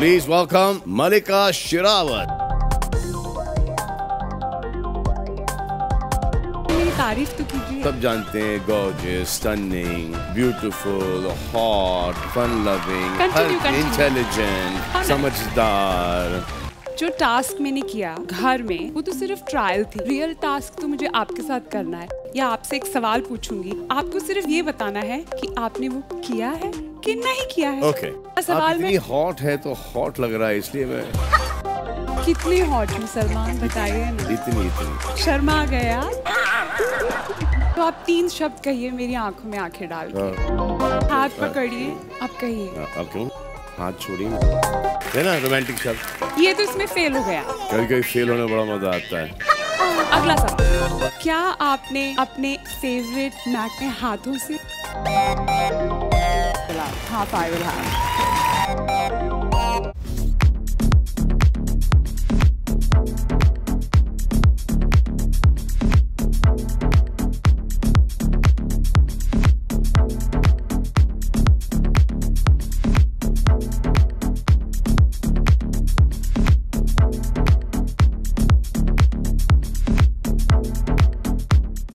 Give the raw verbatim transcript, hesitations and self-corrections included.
Please welcome Malika Sherawat. मेरी तारीफ तो कीजिए। सब जानते हैं gorgeous, stunning, beautiful, hot, fun-loving, Continue, continue. intelligent, हाँ, समझदार। जो टास्क मैंने किया घर में वो तो सिर्फ ट्रायल थी। रियल टास्क तो मुझे आपके साथ करना है। या आपसे एक सवाल पूछूंगी, आपको सिर्फ ये बताना है कि आपने वो किया है कि नहीं किया है। Okay. सवाल आप इतनी में हॉट है तो हॉट लग रहा है इसलिए मैं कितनी हॉट हूँ सलमान, बताइए ना। इतनी इतनी शर्मा आ गया। तो आप तीन शब्द कहिए मेरी आंखों में आंखें डाल के। हाँ। हाथ पकड़िए, अब कहिए। अब क्यों हाथ छोड़िए है ना रोमांटिक शब्द। ये तो इसमें फेल हो गया। कभी कभी फेल होने में बड़ा मजा आता है। अगला सवाल, क्या आपने अपने फेवरेट मैक में हाथों से हाँ फाइव